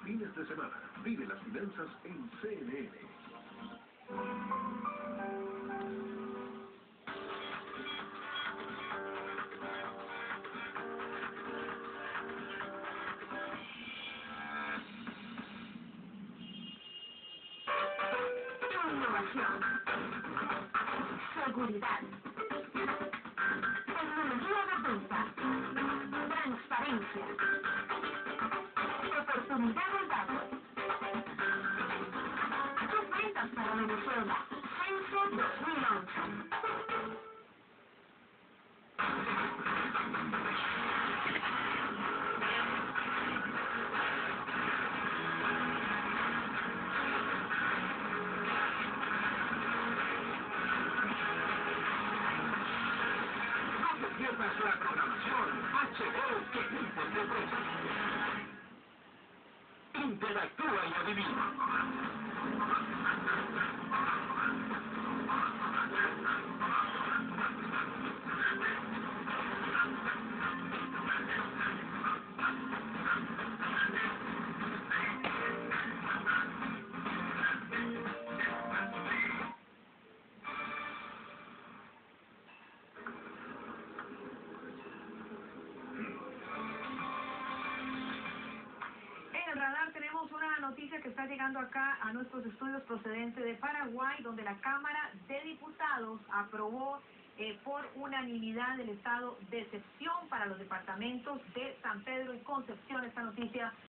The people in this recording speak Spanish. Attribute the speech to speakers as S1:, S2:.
S1: fines de semana. Vive las finanzas en CNN.
S2: Innovación, seguridad, tecnología de punta, transparencia, oportunidad de datos. ¿Qué cuentas para Venezuela? Censo 2011.
S1: Pierdas la programación HBO que Inter te ofrece. Interactúa y adivina.
S3: En el radar tenemos una noticia que está llegando acá a nuestros estudios procedente de Paraguay, donde la Cámara de Diputados aprobó por unanimidad el estado de excepción para los departamentos de San Pedro y Concepción. Esta noticia